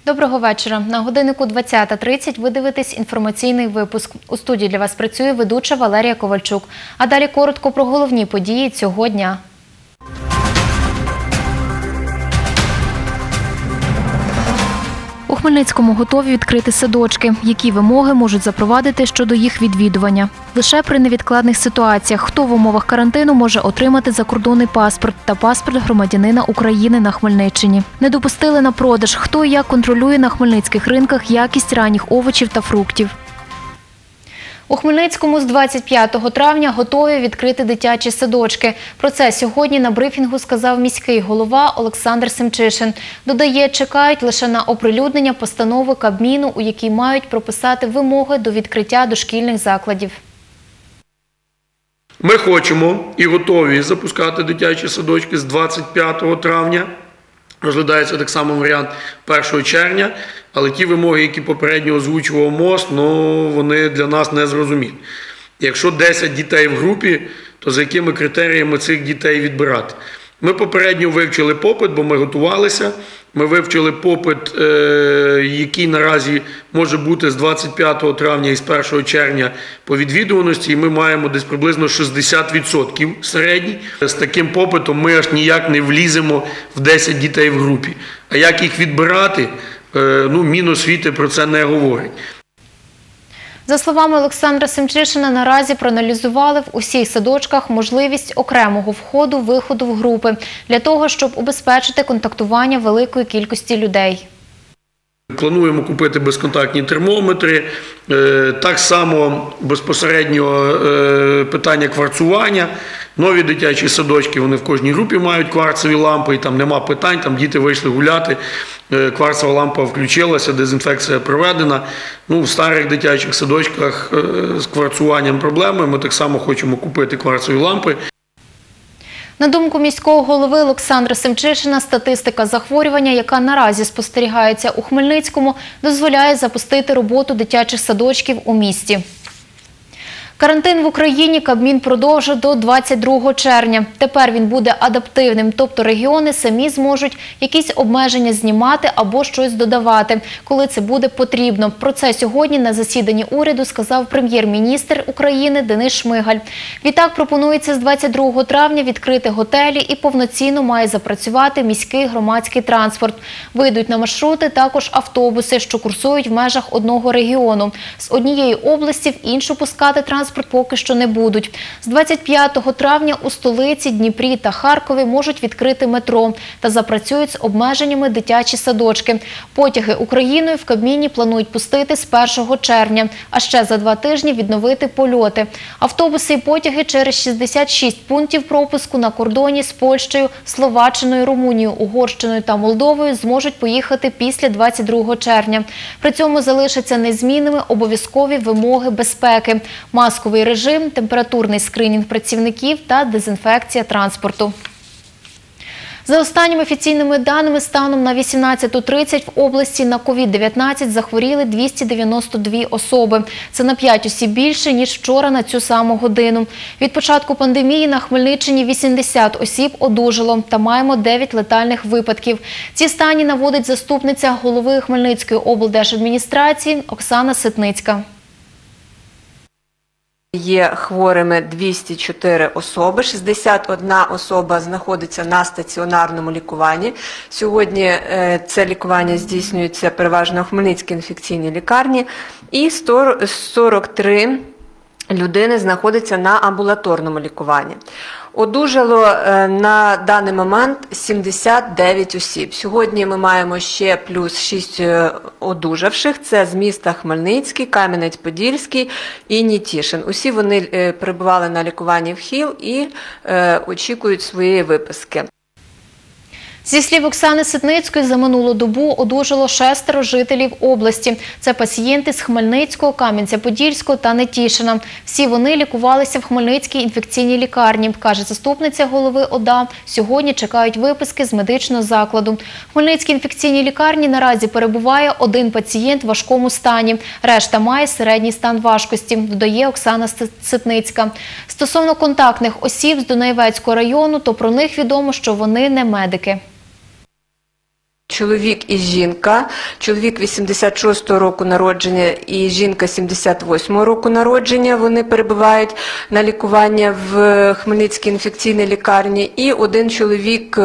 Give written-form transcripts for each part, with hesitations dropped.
Доброго вечора. На годиннику 20:30 ви дивитесь інформаційний випуск. У студії для вас працює ведуча Валерія Ковальчук. А далі коротко про головні події цього дня. У Хмельницькому готові відкрити садочки. Які вимоги можуть запровадити щодо їх відвідування? Лише при невідкладних ситуаціях, хто в умовах карантину може отримати закордонний паспорт та паспорт громадянина України на Хмельниччині. Не допустили на продаж, хто і як контролює на хмельницьких ринках якість ранніх овочів та фруктів. У Хмельницькому з 25 травня готові відкрити дитячі садочки. Про це сьогодні на брифінгу сказав міський голова Олександр Семчишин. Додає, чекають лише на оприлюднення постанови Кабміну, у якій мають прописати вимоги до відкриття дошкільних закладів. Ми хочемо і готові запускати дитячі садочки з 25 травня. Розглядається так само варіант 1 червня, але ті вимоги, які попередньо озвучував МОЗ, вони для нас не зрозумілі. Якщо 10 дітей в групі, то за якими критеріями цих дітей відбирати? Ми попередньо вивчили попит, бо ми готувалися. Ми вивчили попит, який наразі може бути з 25 травня і з 1 червня по відвідуваності, і ми маємо десь приблизно 60% середній. З таким попитом ми аж ніяк не вліземо в 10 дітей в групі. А як їх відбирати, Міносвіти про це не говорить. За словами Олександра Семчишина, наразі проаналізували в усіх садочках можливість окремого входу-виходу в групи для того, щоб убезпечити контактування великої кількості людей. Плануємо купити безконтактні термометри, так само безпосередньо питання кварцування. Нові дитячі садочки, вони в кожній групі мають кварцеві лампи, і там нема питань, там діти вийшли гуляти, кварцева лампа включилася, дезінфекція проведена. В старих дитячих садочках з кварцуванням проблеми, ми так само хочемо купити кварцеві лампи. На думку міського голови Олександра Семчишина, статистика захворювання, яка наразі спостерігається у Хмельницькому, дозволяє запустити роботу дитячих садочків у місті. Карантин в Україні Кабмін продовжив до 22 червня. Тепер він буде адаптивним, тобто регіони самі зможуть якісь обмеження знімати або щось додавати, коли це буде потрібно. Про це сьогодні на засіданні уряду сказав прем'єр-міністр України Денис Шмигаль. Відтак пропонується з 22 травня відкрити готелі і повноцінно має запрацювати міський громадський транспорт. Вийдуть на маршрути також автобуси, що курсують в межах одного регіону. З однієї області в іншу пускати транспорт поки що не будуть. З 25 травня у столиці, Дніпрі та Харкові можуть відкрити метро та запрацюють з обмеженнями дитячі садочки. Потяги Україною в Кабміні планують пустити з 1 червня, а ще за 2 тижні відновити польоти. Автобуси і потяги через 66 пунктів пропуску на кордоні з Польщею, Словаччиною, Румунією, Угорщиною та Молдовою зможуть поїхати після 22 червня. При цьому залишаться незмінними обов'язкові вимоги безпеки – масковий режим, температурний скринінг працівників та дезінфекція транспорту. За останніми офіційними даними, станом на 18:30 в області на COVID-19 захворіли 292 особи. Це на 5 осіб більше, ніж вчора на цю саму годину. Від початку пандемії на Хмельниччині 80 осіб одужало та маємо 9 летальних випадків. Ці стані наводить заступниця голови Хмельницької облдержадміністрації Оксана Ситницька. Є хворими 204 особи, 61 особа знаходиться на стаціонарному лікуванні. Сьогодні це лікування здійснюється переважно в Хмельницькій інфекційній лікарні і 43 людини знаходяться на амбулаторному лікуванні. Одужало на даний момент 79 осіб. Сьогодні ми маємо ще плюс 6 одужавших. Це з міста Хмельницький, Кам'янець-Подільський і Нітішин. Усі вони перебували на лікуванні в ХІЛ і очікують своєї виписки. Зі слів Оксани Ситницької, за минулу добу одужало 6 жителів області. Це пацієнти з Хмельницького, Кам'янця-Подільського та Нетішина. Всі вони лікувалися в Хмельницькій інфекційній лікарні, каже заступниця голови ОДА. Сьогодні чекають виписки з медичного закладу. В Хмельницькій інфекційній лікарні наразі перебуває 1 пацієнт в важкому стані. Решта має середній стан важкості, додає Оксана Ситницька. Стосовно контактних осіб з Дунаєвецького району, то про них відомо, що вони не медики. чоловік і жінка. Чоловік 86-го року народження і жінка 78-го року народження. Вони перебувають на лікуванні в Хмельницькій інфекційній лікарні. І один чоловік,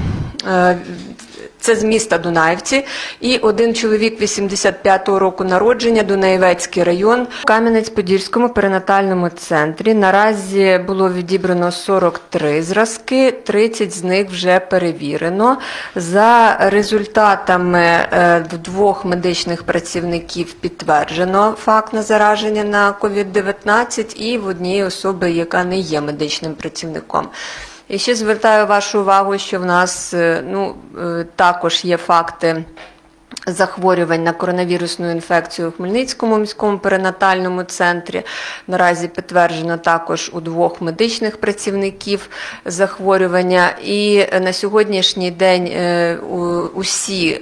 це з міста Дунаївці, і один чоловік 85-го року народження, Дунаєвецький район. В Кам'янець-Подільському перинатальному центрі наразі було відібрано 43 зразки, 30 з них вже перевірено. За результатами двох медичних працівників підтверджено факт на зараження на COVID-19 і в однієї особи, яка не є медичним працівником. І ще звертаю вашу увагу, що в нас також є факти захворювань на коронавірусну інфекцію у Хмельницькому міському перинатальному центрі. Наразі підтверджено також у двох медичних працівників захворювання. І на сьогоднішній день усі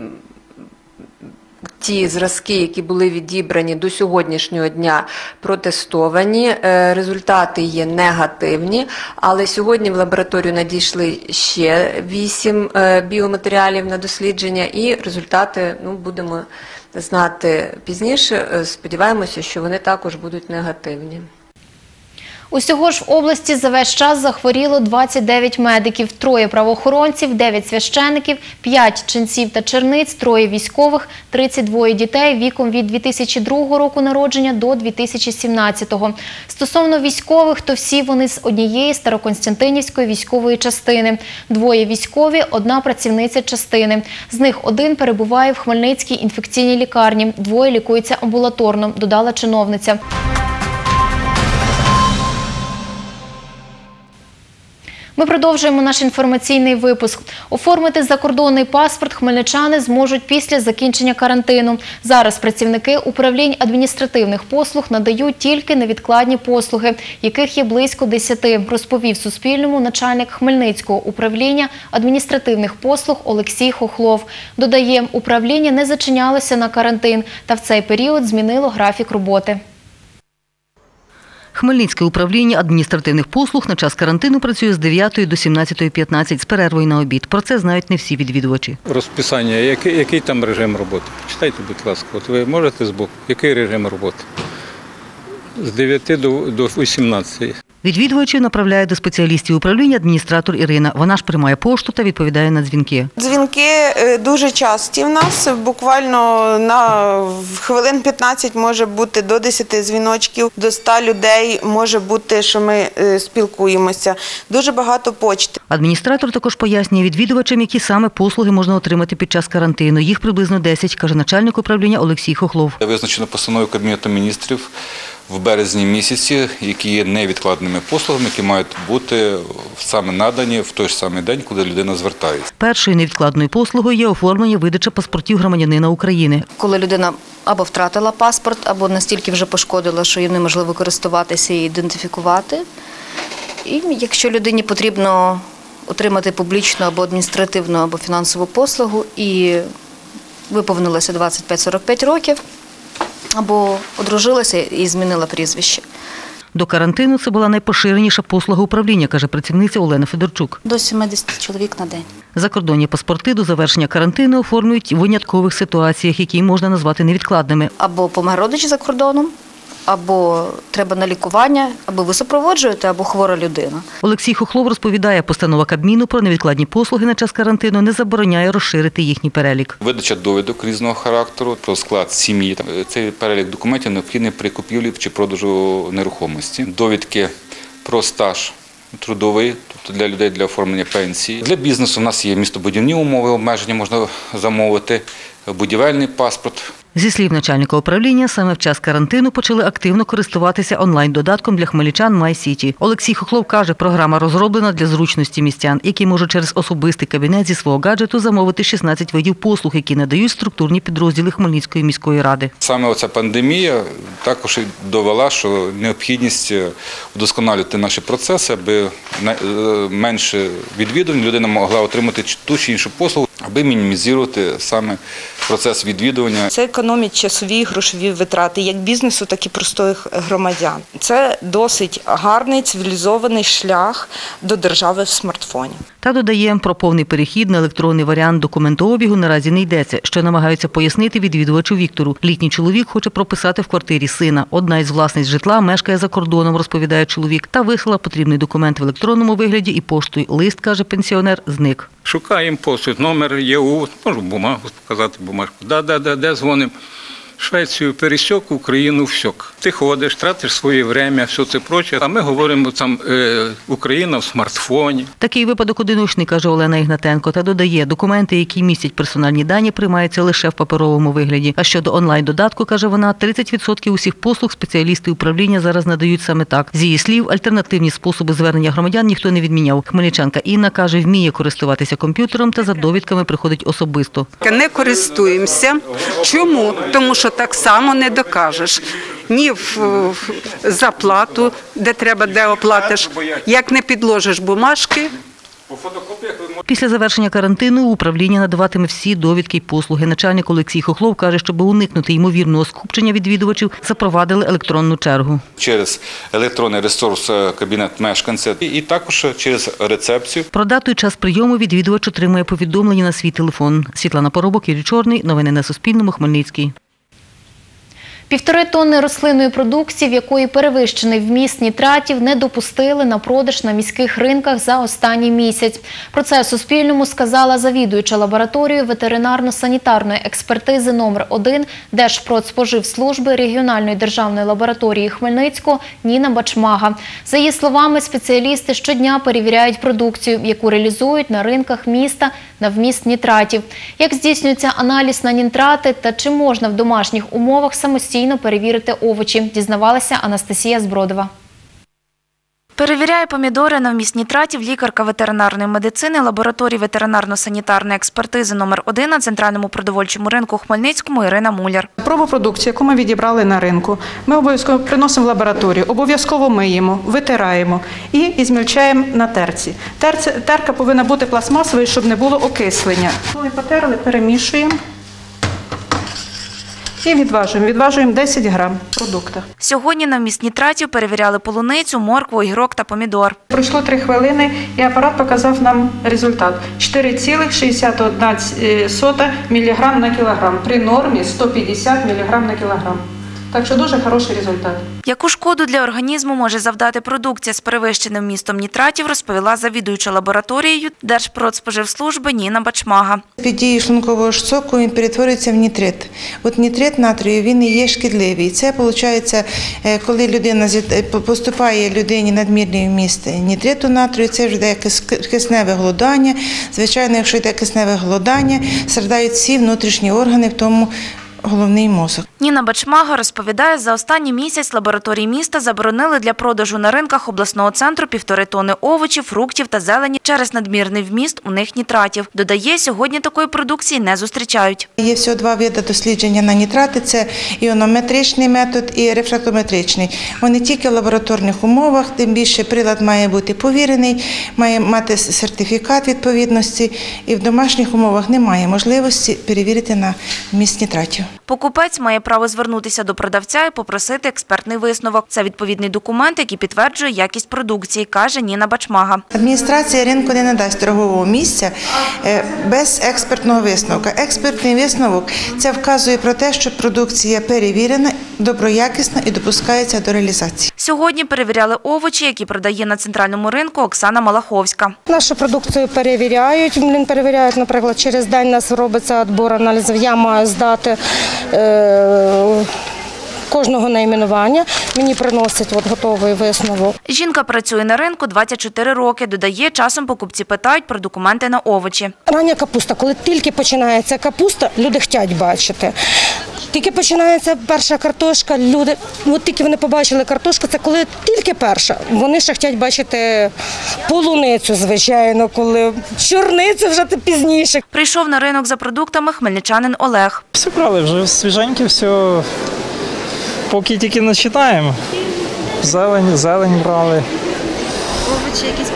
ті зразки, які були відібрані до сьогоднішнього дня, протестовані. Результати є негативні, але сьогодні в лабораторію надійшли ще 8 біоматеріалів на дослідження, і результати будемо знати пізніше. Сподіваємося, що вони також будуть негативні. Усього ж в області за весь час захворіло 29 медиків, 3 правоохоронців, 9 священиків, 5 ченців та черниць, 3 військових, 32 дітей віком від 2002 року народження до 2017-го. Стосовно військових, то всі вони з однієї Староконстянтинівської військової частини. 2 військові, 1 працівниця частини. З них 1 перебуває в Хмельницькій інфекційній лікарні, 2 лікуються амбулаторно, додала чиновниця. Ми продовжуємо наш інформаційний випуск. Оформити закордонний паспорт хмельничани зможуть після закінчення карантину. Зараз працівники управлінь адміністративних послуг надають тільки невідкладні послуги, яких є близько 10, розповів Суспільному начальник Хмельницького управління адміністративних послуг Олексій Хохлов. Додає, управління не зачинялося на карантин та в цей період змінило графік роботи. Хмельницьке управління адміністративних послуг на час карантину працює з 9 до 17:15 з перервою на обід. Про це знають не всі відвідувачі. Розписання, який там режим роботи? Почитайте, будь ласка. От ви можете збоку, який режим роботи? З 9 до 18. Відвідувачів направляє до спеціалістів управління адміністратор Ірина. Вона ж приймає пошту та відповідає на дзвінки. Дзвінки дуже часті в нас, буквально на хвилин 15 може бути до 10 дзвіночків, до 100 людей може бути, що ми спілкуємося. Дуже багато почти. Адміністратор також пояснює відвідувачам, які саме послуги можна отримати під час карантину. Їх приблизно 10, каже начальник управління Олексій Хохлов. Визначено постановою Кабінету міністрів в березні місяці, які є невідкладними послугами, які мають бути саме надані в той ж самий день, коли людина звертається. Першою невідкладною послугою є оформлення видача паспортів громадянина України. Коли людина або втратила паспорт, або настільки вже пошкодила, що їм неможливо користуватися і ідентифікувати. І якщо людині потрібно отримати публічну або адміністративну, або фінансову послугу, і виповнилося 25-45 років, або одружилася і змінила прізвище. До карантину це була найпоширеніша послуга управління, каже працівниця Олена Федорчук. До 70 чоловік на день. Закордонні паспорти до завершення карантину оформлюють в виняткових ситуаціях, які можна назвати невідкладними. Або помер родич за кордоном, або треба на лікування, або ви супроводжуєте, або хвора людина. Олексій Хохлов розповідає, постанова Кабміну про невідкладні послуги на час карантину не забороняє розширити їхній перелік. Видача довідок різного характеру про склад сім'ї. Цей перелік документів необхідний при купівлі чи продажу нерухомості. Довідки про стаж трудовий, тобто для людей для оформлення пенсії. Для бізнесу в нас є містобудівні умови, обмеження можна замовити, будівельний паспорт. Зі слів начальника управління, саме в час карантину почали активно користуватися онлайн-додатком для хмельничан MyCity. Олексій Хохлов каже, програма розроблена для зручності містян, які можуть через особистий кабінет зі свого гаджету замовити 16 видів послуг, які надають структурні підрозділи Хмельницької міської ради. Саме оця пандемія також і довела, що необхідність вдосконалювати наші процеси, аби менше відвідувань людина могла отримати ту чи іншу послугу. аби мінімізувати саме процес відвідування. Це економить часові і грошові витрати як бізнесу, так і простих громадян. Це досить гарний, цивілізований шлях до держави в смартфоні. Та додає, про повний перехід на електронний варіант документообігу наразі не йдеться, що намагаються пояснити відвідувачу Віктору. Літній чоловік хоче прописати в квартирі сина. Одна із власниць житла мешкає за кордоном, розповідає чоловік, та вислала потрібний документ в електронному вигляді і поштою. Лист, каже пенсіонер, зник. Шукаємо пошту, номер ЄУ, можу бумагу показати, бумажку. Де дзвонимо. Швецію пересік, Україну всьок. Ти ходиш, тратиш своє время, все це проче, а ми говоримо там Україна в смартфоні. Такий випадок одиночний, каже Олена Ігнатенко, та додає, документи, які містять персональні дані, приймаються лише в паперовому вигляді. А щодо онлайн-додатку, каже вона, 30% усіх послуг спеціалісти управління зараз надають саме так. З її слів, альтернативні способи звернення громадян ніхто не відміняв. Хмельничанка Інна, каже, вміє користуватися комп'ютером та за довідками приходить особисто. Не користуємося. Чому? Тому що так само не докажеш. Ні в заплату, де треба, де оплатиш. Як не підложиш бумажки. Після завершення карантину управління надаватиме всі довідки й послуги. Начальник Олексій Хохлов каже, щоб уникнути ймовірного скупчення відвідувачів, запровадили електронну чергу. Через електронний ресурс «Кабінет мешканця» і також через рецепцію. Про дату і час прийому відвідувач отримує повідомлення на свій телефон. Світлана Поробок, Юрій Чорний. Новини на Суспільному. Хмельницький. 1,5 тонни рослинної продукції, в якої перевищений вміст нітратів, не допустили на продаж на міських ринках за останній місяць. Про це Суспільному сказала завідуюча лабораторією ветеринарно-санітарної експертизи номер 1 Держпродспоживслужби регіональної державної лабораторії Хмельницького Ніна Бачмага. За її словами, спеціалісти щодня перевіряють продукцію, яку реалізують на ринках міста на вміст нітратів. Як здійснюється аналіз на нітрати та чи можна в домашніх умовах самостійно перевірити овочі, дізнавалася Анастасія Збродова. Перевіряє помідори на вміст нітратів лікарка ветеринарної медицини лабораторії ветеринарно-санітарної експертизи номер 1 на центральному продовольчому ринку Хмельницькому Ірина Муляр. Пробу продукції, яку ми відібрали на ринку, ми обов'язково приносимо в лабораторію, обов'язково миємо, витираємо і змільчаємо на терці. Терка повинна бути пластмасовою, щоб не було окислення. Коли потерли, перемішуємо. І відважуємо 10 грам продукту. Сьогодні на вміст нітратів перевіряли полуницю, моркву, огірок та помідор. Пройшло 3 хвилини і апарат показав нам результат. 4,61 мг на кілограм при нормі 150 мг на кілограм. Так що дуже хороший результат. Яку шкоду для організму може завдати продукція з перевищеним вмістом нітратів, розповіла завідуюча лабораторією Держпродспоживслужби Ніна Бачмага. Під дією шлункового соку він перетворюється в нітрит. От нітрит натрію, він і є шкідливий. Це, виходить, коли людина поступає людині надмірний вміст нітриту натрію, це вже йде кисневе голодання. Звичайно, якщо йде кисневе голодання, страдають всі внутрішні органи, в тому головний мозок. Ніна Бачмага розповідає, за останній місяць лабораторії міста заборонили для продажу на ринках обласного центру 1,5 тонни овочів, фруктів та зелені через надмірний вміст у них нітратів. Додає, сьогодні такої продукції не зустрічають. Є всього 2 види дослідження на нітрати – це іонометричний метод і рефрактометричний. Вони тільки в лабораторних умовах, тим більше прилад має бути повірений, має мати сертифікат відповідності і в домашніх умовах немає можливості перевірити на вміст нітратів. Покупець має право звернутися до продавця і попросити експертний висновок. Це відповідний документ, який підтверджує якість продукції, каже Ніна Бачмага. Адміністрація ринку не надасть торгового місця без експертного висновку. Експертний висновок – це вказує про те, що продукція перевірена, доброякісна і допускається до реалізації. Сьогодні перевіряли овочі, які продає на центральному ринку Оксана Малаховська. Нашу продукцію перевіряють. Наприклад, через день у нас робиться відбір аналізів. Я маю здати кожного найменування. Мені приносять готовий висновок. Жінка працює на ринку 24 роки. Додає, часом покупці питають про документи на овочі. Рання капуста. Коли тільки починається капуста, люди хочуть бачити. Тільки починається перша картошка, люди, от тільки вони побачили картошку, це коли тільки перша. Вони ще хочуть бачити полуницю, звичайно, коли чорницю вже пізніше. Прийшов на ринок за продуктами хмельничанин Олег. Все брали, вже свіженьке, все, поки тільки не читаємо. Зелень брали. Овочі якісь певні?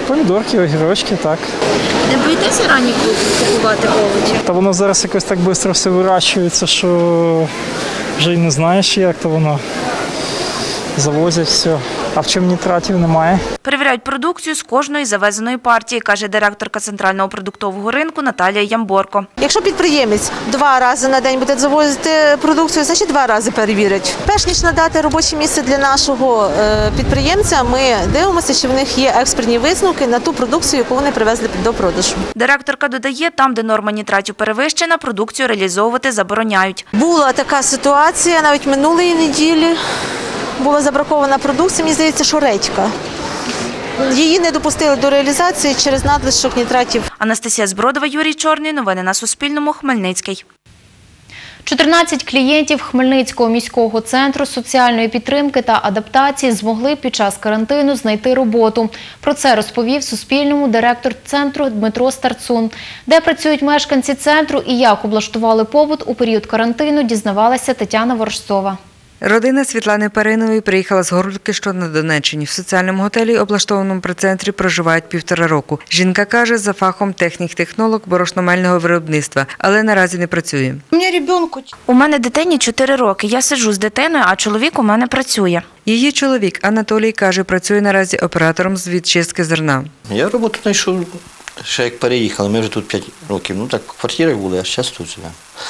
Помідорки, огірочки, так. Не боїтеся ранні купувати овочі? Та воно зараз якось так швидко все вирощується, що вже й не знаєш, як то воно. Завозять все. А в чому нітратів немає? Перевіряють продукцію з кожної завезеної партії, каже директорка Центрального продуктового ринку Наталія Ямборко. Якщо підприємець 2 рази на день буде завозити продукцію, значить 2 рази перевірять. Перш ніж надати робоче місце для нашого підприємця, ми дивимося, чи в них є експертні висновки на ту продукцію, яку вони привезли до продажу. Директорка додає, там, де норма нітратів перевищена, продукцію реалізовувати забороняють. Була така ситуація навіть минулої неділі. Була забракована продукція, мені здається, що редька. Її не допустили до реалізації через надлишок нітратів. Анастасія Збродова, Юрій Чорний. Новини на Суспільному. Хмельницький. 14 клієнтів Хмельницького міського центру соціальної підтримки та адаптації змогли під час карантину знайти роботу. Про це розповів Суспільному директор центру Дмитро Старцун. Де працюють мешканці центру і як облаштували побут у період карантину, дізнавалася Тетяна Ворожцова. Родина Світлани Перинової приїхала з Горлівки, що на Донеччині. В соціальному готелі, облаштованому при центрі, проживають 1,5 року. Жінка каже, за фахом технік-технолог борошномельного виробництва, але наразі не працює. У мене дитині 4 роки. Я сиджу з дитиною, а чоловік у мене працює. Її чоловік Анатолій, каже, працює наразі оператором з відчистки зерна. Я роботу знайшов ще як переїхали. Ми вже тут 5 років. Ну так, в квартирах були, а зараз тут живемо.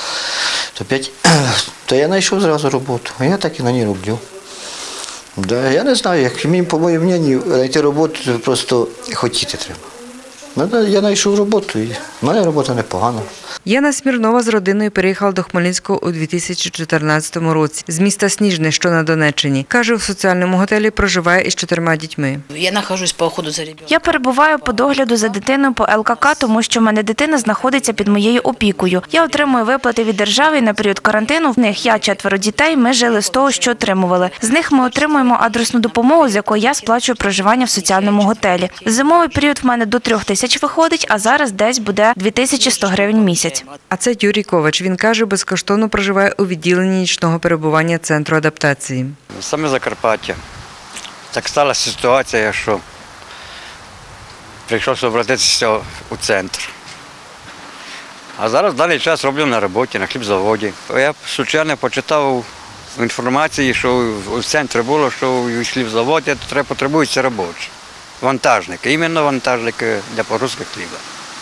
То я знайшов зразу роботу, а я так і на ній роблю. Я не знаю, як мені, по моєму мненню, знайти роботу просто хотіти треба. Я знайшов роботу і в мене робота непогана. Яна Смірнова з родиною переїхала до Хмельницького у 2014 році з міста Сніжне, що на Донеччині. Каже, в соціальному готелі проживає із 4 дітьми. Я перебуваю по догляду за дитиною по ЛКК, тому що в мене дитина знаходиться під моєю опікою. Я отримую виплати від держави на період карантину. В них я 4 дітей, ми жили з того, що отримували. З них ми отримуємо адресну допомогу, з якої я сплачую проживання в соціальному готелі. В зимовий період в мене до 3 тисяч виходить, а зараз десь буде 2100 гривень в місяць. А це Юрій Ковач. Він каже, безкоштовно проживає у відділенні нічного перебування центру адаптації. Саме Закарпаття. Так сталася ситуація, що прийшлося обратитися у центр. А зараз в даний час роблю на роботі, на хлібзаводі. Я случайно почитав в інформації, що в центрі було, що у хлібзаводі потребуються робочі. Вантажники, іменно вантажники для погрузки хліба.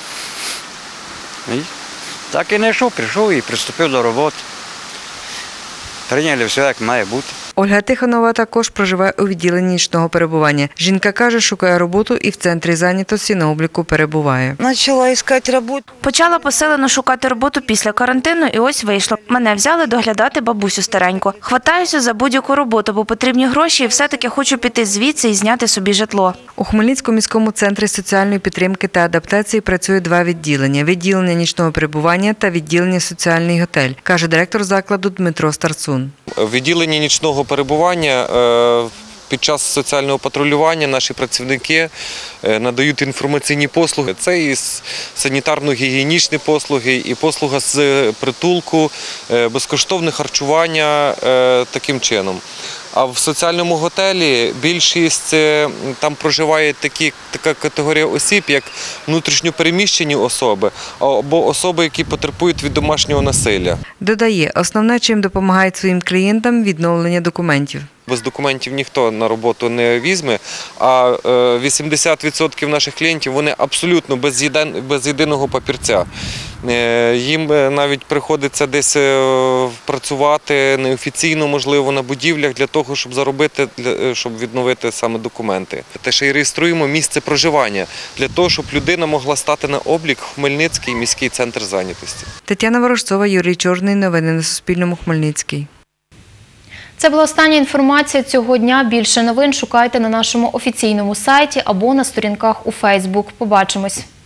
І так і знайшов, прийшов і приступив до роботи. Прийняли все, як має бути. Ольга Тихонова також проживає у відділенні нічного перебування. Жінка каже, шукає роботу і в центрі зайнятості на обліку перебуває. Почала посилено шукати роботу після карантину і ось вийшло. Мене взяли доглядати бабусю стареньку. Хватаюся за будь-яку роботу, бо потрібні гроші і все-таки хочу піти звідси і зняти собі житло. У Хмельницькому міському центрі соціальної підтримки та адаптації працює 2 відділення – відділення нічного перебування та відділення соціальний готель, каже директор закладу Дмитро Старцун. В відділенні нічного перебування під час соціального патрулювання наші працівники надають інформаційні послуги. Це і санітарно-гігієнічні послуги, і послуга з притулку, безкоштовне харчування таким чином. А в соціальному готелі більшість там проживає така категорія осіб, як внутрішньопереміщені особи або особи, які потерпують від домашнього насилля. Додає, основне, чим допомагають своїм клієнтам – відновлення документів. Без документів ніхто на роботу не візьме, а 80% наших клієнтів, вони абсолютно без єдиного папірця. Їм навіть приходиться десь працювати неофіційно, можливо, на будівлях для того, щоб заробити, щоб відновити саме документи. Те, що і реєструємо місце проживання для того, щоб людина могла стати на облік в Хмельницький міський центр зайнятості. Тетяна Ворожцова, Юрій Чорний. Новини на Суспільному. Хмельницький. Це була остання інформація цього дня. Більше новин шукайте на нашому офіційному сайті або на сторінках у Фейсбук. Побачимось.